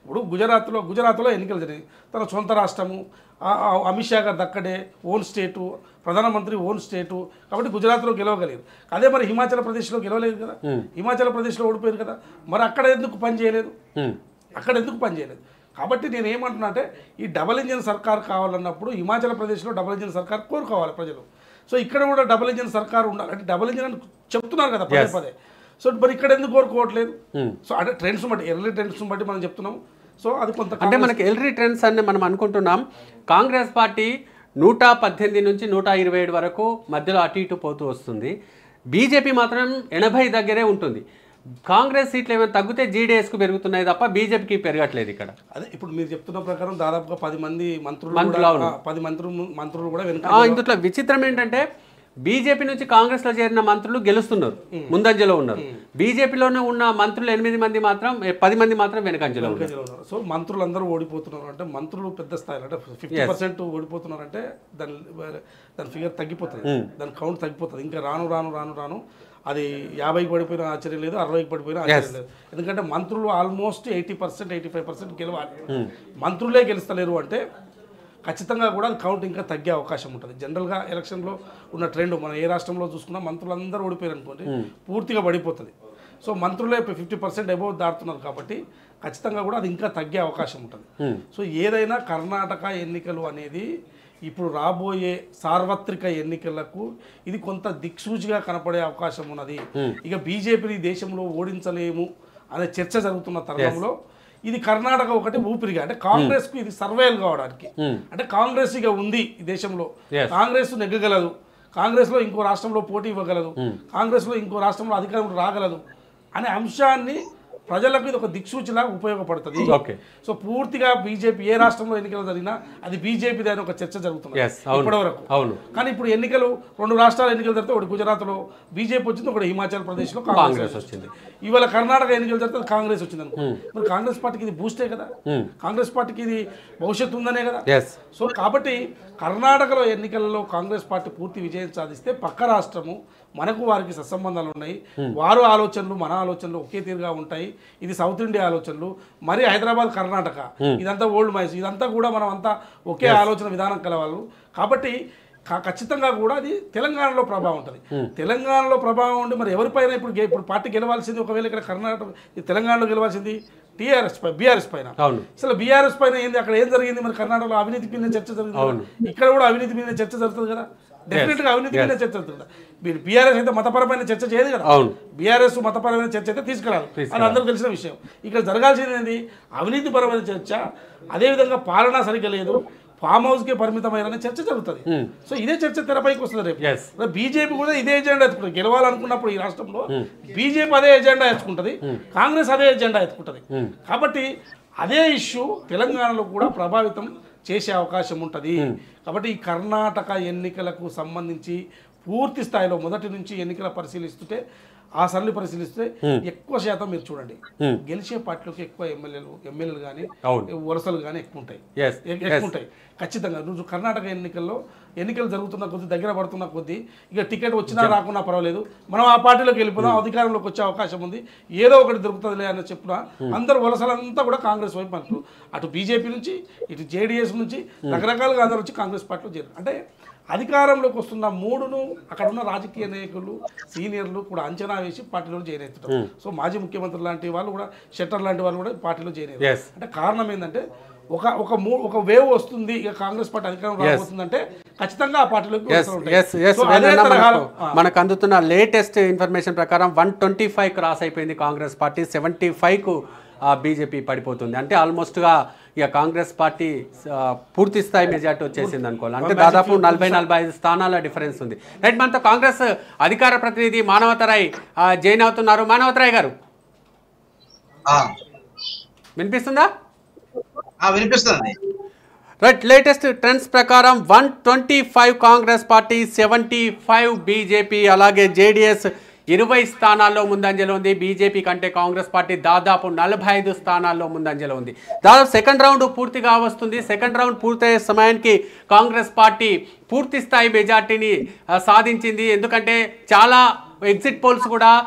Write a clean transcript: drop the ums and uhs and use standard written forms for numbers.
ఇప్పుడు గుజరాత్లో ఎన్నికలు జరిగాయి, తన సొంత రాష్ట్రము, అమిత్ షా గారు దక్కడే, ఓన్ స్టేటు, ప్రధానమంత్రి ఓన్ స్టేటు, కాబట్టి గుజరాత్లో గెలవగలిగారు. అదే మరి హిమాచల్ ప్రదేశ్లో గెలవలేదు కదా, హిమాచల్ ప్రదేశ్లో ఓడిపోయారు కదా, మరి అక్కడ ఎందుకు పని చేయలేదు, కాబట్టి నేను ఏమంటున్నా అంటే ఈ డబుల్ ఇంజిన్ సర్కార్ కావాలన్నప్పుడు హిమాచల్ ప్రదేశ్లో డబుల్ ఇంజిన్ సర్కార్ కోరుకోవాలి ప్రజలు. సో ఇక్కడ కూడా డబుల్ ఇంజిన్ సర్కార్ ఉండాలి, అంటే డబుల్ ఇంజిన్ అని చెప్తున్నారు కదా పదే. సో మరి ఇక్కడ ఎందుకు కోరుకోవట్లేదు? సో అంటే ట్రెండ్స్ బట్టి, ఎర్లీ ట్రెండ్స్ బట్టి మనం చెప్తున్నాం. సో అది కొంత అంటే మనకి ఎర్లీ ట్రెండ్స్ అని మనం అనుకుంటున్నాం. కాంగ్రెస్ పార్టీ 118 నుంచి 127 వరకు మధ్యలో అటు ఇటు పోతూ వస్తుంది. బీజేపీ మాత్రం 80 దగ్గరే ఉంటుంది. కాంగ్రెస్ సీట్లు ఏమైనా తగ్గితే జీడీఎస్కు పెరుగుతున్నాయి తప్ప బీజేపీకి పెరగట్లేదు ఇక్కడ. అదే ఇప్పుడు మీరు చెప్తున్న ప్రకారం దాదాపుగా 10 మంది మంత్రులు కూడా వెనుక. ఇందులో విచిత్రం ఏంటంటే బీజేపీ నుంచి కాంగ్రెస్లో చేరిన మంత్రులు గెలుస్తున్నారు, ముందంజలో ఉన్నారు. బీజేపీలోనే ఉన్న మంత్రులు 8 మంది మాత్రం 10 మంది మాత్రం వెనకంజలో ఉన్నారు. సో మంత్రులు అందరూ ఓడిపోతున్నారు అంటే, మంత్రులు పెద్ద స్థాయిలో అంటే 50% ఓడిపోతున్నారంటే దాని ఫిగర్ తగ్గిపోతుంది, దాని కౌంట్ తగ్గిపోతుంది. ఇంకా రాను అది 50కి పడిపోయిన ఆశ్చర్యం లేదు, 60కి పడిపోయినా ఆశ్చర్యం లేదు. ఎందుకంటే మంత్రులు ఆల్మోస్ట్ 80% 85% గెలవాలి. మంత్రులే గెలుస్తలేరు అంటే ఖచ్చితంగా కూడా అది కౌంట్ ఇంకా తగ్గే అవకాశం ఉంటుంది. జనరల్గా ఎలక్షన్లో ఉన్న ట్రెండ్ మనం ఏ రాష్ట్రంలో చూసుకున్నా మంత్రులందరూ ఓడిపోయారు అనుకోండి పూర్తిగా పడిపోతుంది. సో మంత్రులే 50% అబోవ్ దాటుతున్నారు కాబట్టి ఖచ్చితంగా కూడా అది ఇంకా తగ్గే అవకాశం ఉంటుంది. సో ఏదైనా కర్ణాటక ఎన్నికలు అనేది ఇప్పుడు రాబోయే సార్వత్రిక ఎన్నికలకు ఇది కొంత దిక్సూచిగా కనపడే అవకాశం ఉన్నది. ఇక బీజేపీని దేశంలో ఓడించలేము అనే చర్చ జరుగుతున్న తరుణంలో ఇది కర్ణాటక ఒకటి ఊపిరిగా, అంటే కాంగ్రెస్ కు ఇది సర్వైవ్ కావడానికి, అంటే కాంగ్రెస్ ఇక ఉంది ఈ దేశంలో, కాంగ్రెస్ నెగ్గగలదు, కాంగ్రెస్ లో ఇంకో రాష్ట్రంలో పోటీ ఇవ్వగలదు, కాంగ్రెస్ లో ఇంకో రాష్ట్రంలో అధికారం రాగలదు అనే అంశాన్ని ప్రజలకు ఇది ఒక దిక్సూచిలాగా ఉపయోగపడుతుంది. సో పూర్తిగా బీజేపీ ఏ రాష్ట్రంలో ఎన్నికలు జరిగినా అది బీజేపీ అని ఒక చర్చ జరుగుతుంది ఇప్పటివరకు. కానీ ఇప్పుడు ఎన్నికలు 2 రాష్ట్రాల ఎన్నికలు జరిగితే ఒకటి గుజరాత్లో బీజేపీ వచ్చింది, ఒకటి హిమాచల్ ప్రదేశ్లో కాంగ్రెస్ వచ్చింది. ఇవాళ కర్ణాటక ఎన్నికలు జరిగితే కాంగ్రెస్ వచ్చింది అనుకో, మరి కాంగ్రెస్ పార్టీకి ఇది బూస్టే కదా, కాంగ్రెస్ పార్టీకి ఇది భవిష్యత్తు ఉందనే కదా. సో కాబట్టి కర్ణాటకలో ఎన్నికలలో కాంగ్రెస్ పార్టీ పూర్తి విజయం సాధిస్తే పక్క రాష్ట్రము మనకు వారికి సత్సంబంధాలు ఉన్నాయి, వారు ఆలోచనలు మన ఆలోచనలు ఒకే తీరుగా ఉంటాయి. ఇది సౌత్ ఇండియా ఆలోచనలు, మరి హైదరాబాద్ కర్ణాటక ఇదంతా ఓల్డ్ మైస్, ఇదంతా కూడా మనం అంతా ఒకే ఆలోచన విధానం కలవాళ్ళు. కాబట్టి ఖచ్చితంగా కూడా అది తెలంగాణలో ప్రభావం ఉంటుంది. తెలంగాణలో ప్రభావం ఉండి మరి ఎవరిపైన ఇప్పుడు పార్టీ గెలవాల్సింది, ఒకవేళ ఇక్కడ కర్ణాటక తెలంగాణలో గెలవాల్సింది బీఆర్ఎస్ పైన. అసలు బీఆర్ఎస్ పైన ఏంది, అక్కడ ఏం జరిగింది, మరి కర్ణాటకలో అవినీతి మీద చర్చ జరుగుతుంది, ఇక్కడ కూడా అవినీతి మీద చర్చ జరుగుతుంది కదా, డెఫినెట్ గా అవినీతి మీద చర్చ జరుగుతుంది. మీరు బీఆర్ఎస్ అయితే మతపరమైన చర్చ చేయదు కదా, బీఆర్ఎస్ మతపరమైన చర్చ అయితే తీసుకురాదు, అది అందరూ తెలిసిన విషయం. ఇక్కడ జరగాల్సింది ఏంది, అవినీతిపరమైన చర్చ, అదేవిధంగా పాలన సరిగ్గా లేదు, ఫామ్ హౌస్ కి పరిమితమైన చర్చ జరుగుతుంది. సో ఇదే చర్చ తెరపైకి వస్తుంది రేపు. బీజేపీ కూడా ఇదే ఎజెండా ఎత్తుకుంటుంది, గెలవాలనుకున్నప్పుడు ఈ రాష్ట్రంలో బీజేపీ అదే ఎజెండా ఎత్తుకుంటుంది, కాంగ్రెస్ అదే ఎజెండా ఎత్తుకుంటుంది. కాబట్టి అదే ఇష్యూ తెలంగాణలో కూడా ప్రభావితం చేసే అవకాశం ఉంటుంది. కాబట్టి ఈ కర్ణాటక ఎన్నికలకు సంబంధించి పూర్తి స్థాయిలో మొదటి నుంచి ఎన్నికల పరిశీలిస్తుంటే ఆ సరళి పరిశీలిస్తే ఎక్కువ శాతం మీరు చూడండి గెలిచే పార్టీలకు ఎక్కువ ఎమ్మెల్యేలు కానీ వలసలు కానీ ఎక్కువ ఉంటాయి ఖచ్చితంగా. రోజు కర్ణాటక ఎన్నికలు జరుగుతున్న కొద్దీ, దగ్గర పడుతున్న కొద్దీ ఇక టికెట్ వచ్చినా రాకున్నా పర్వాలేదు, మనం ఆ పార్టీలోకి వెళ్ళిపోదాం, అధికారంలోకి వచ్చే అవకాశం ఉంది, ఏదో ఒకటి దొరుకుతుందిలే అని చెప్పిన అందరు వలసలంతా కూడా కాంగ్రెస్ వైపు అంటారు. అటు బీజేపీ నుంచి, ఇటు జేడీఎస్ నుంచి రకరకాలుగా అందరూ వచ్చి కాంగ్రెస్ పార్టీలో చేరారు. అంటే అధికారంలోకి వస్తున్న మూడును అక్కడ ఉన్న రాజకీయ నాయకులు సీనియర్లు కూడా అంచనా వేసి పార్టీలో జాయిన్ అవుతుంటారు. సో మాజీ ముఖ్యమంత్రి లాంటి వాళ్ళు కూడా, షెట్టర్ లాంటి వాళ్ళు కూడా పార్టీలో జాయిన్ అయ్యారు. అంటే కారణం ఏంటంటే ఒక వేవ్ వస్తుంది, ఇక కాంగ్రెస్ పార్టీ అధికారం రాబోతుందంటే ఖచ్చితంగా ఆ పార్టీలోకి. మనకు అందుతున్న లేటెస్ట్ ఇన్ఫర్మేషన్ ప్రకారం 125 క్రాస్ అయిపోయింది కాంగ్రెస్ పార్టీ, 75కు బీజేపీ పడిపోతుంది. అంటే ఆల్మోస్ట్గా ఇక కాంగ్రెస్ పార్టీ పూర్తి స్థాయి మెజార్టీ వచ్చేసింది అనుకోవాలి. అంటే దాదాపు 40-45 స్థానాల డిఫరెన్స్ ఉంది. రైట్, మనతో కాంగ్రెస్ అధికార ప్రతినిధి మానవతరాయ్ జాయిన్ అవుతున్నారు. మానవతరాయ్ గారు వినిపిస్తుందా? వినిపిస్తుంది. రైట్, లేటెస్ట్ ట్రెండ్స్ ప్రకారం 125 కాంగ్రెస్ పార్టీ, 75 బీజేపీ, అలాగే జేడీఎస్ 20 స్థానాల్లో ముందంజలో ఉంది. బీజేపీ కంటే కాంగ్రెస్ పార్టీ దాదాపు 45 స్థానాల్లో ముందంజలో ఉంది. దాదాపు సెకండ్ రౌండ్ పూర్తిగా వస్తుంది. సెకండ్ రౌండ్ పూర్తయ్యే సమయానికి కాంగ్రెస్ పార్టీ పూర్తి స్థాయి మెజార్టీని సాధించింది. ఎందుకంటే చాలా ఎగ్జిట్ పోల్స్ కూడా